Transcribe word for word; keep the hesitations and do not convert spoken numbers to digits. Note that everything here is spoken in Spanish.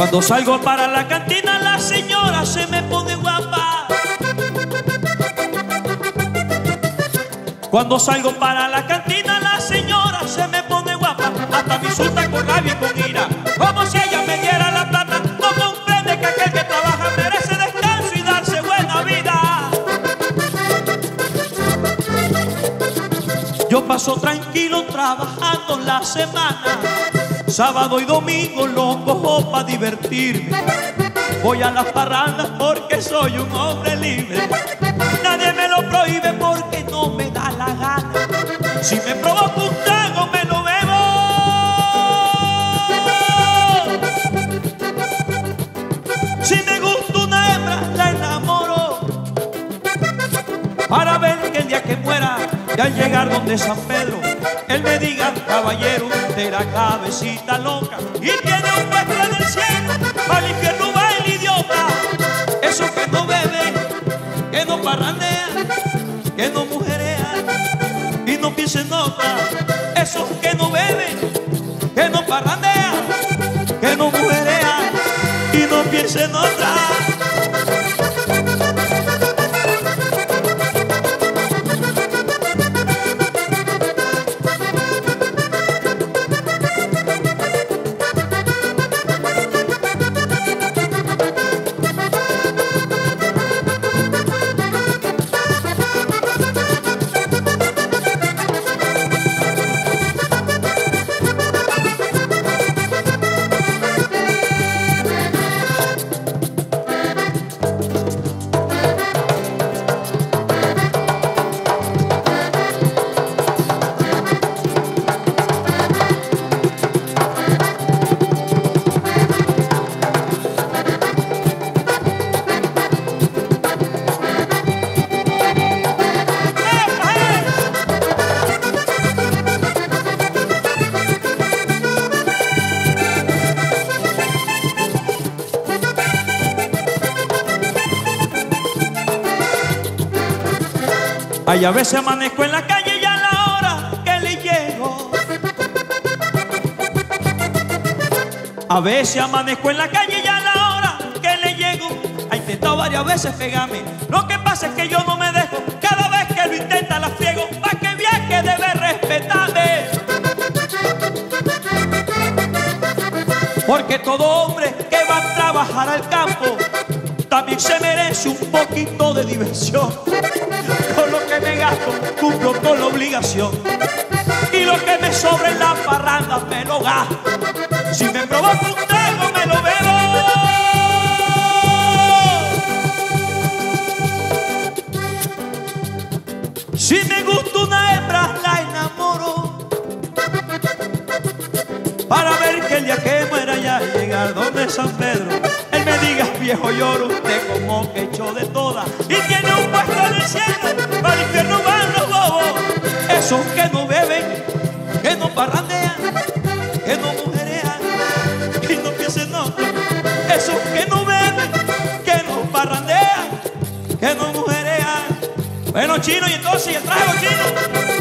Cuando salgo para la cantina la señora se me pone guapa. Cuando salgo para la cantina la señora se me pone guapa. Hasta me insulta con rabia y con ira, como si ella me diera la plata. No comprende que aquel que trabaja merece descanso y darse buena vida. Yo paso tranquilo trabajando la semana, sábado y domingo lo cojo pa' divertirme. Voy a las parrandas porque soy un hombre libre. Nadie me lo prohíbe porque no me da la gana. Si me provoca un trago me lo bebo. Si me gusta una hembra la enamoro, para ver que el día que muera y al llegar donde San Pedro él me diga: caballero, de la cabecita loca y tiene un puesto en el cielo. Al infierno va el idiota. Esos que no beben, que no parrandean, que no mujerean y no piensen nota. Esos que no beben, que no parrandean, que no mujerean y no piensen otra. Ay, a veces amanezco en la calle y a la hora que le llego. A veces amanezco en la calle y a la hora que le llego. Ha intentado varias veces pegarme, lo que pasa es que yo no me dejo. Cada vez que lo intenta la friego, pa' que vea que debe respetarme. Porque todo hombre que va a trabajar al campo también se merece un poquito de diversión. Con lo que me gasto cumplo con la obligación, y lo que me sobra en la parranda me lo gasto. Si me provoca un trago me lo bebo. Si me gusta una hembra la enamoro, para ver que el día que muera ya llegar donde San Pedro él me diga: viejo lloro, usted como que echó de todas y tiene un puesto en el cielo. Para el infierno van los bobos, esos que no beben, que no parrandean, que no mujerean y no piensen otro. Esos que no beben, que no parrandean, que no mujerean. Bueno, Chino, y entonces, ¿y el trago, Chino?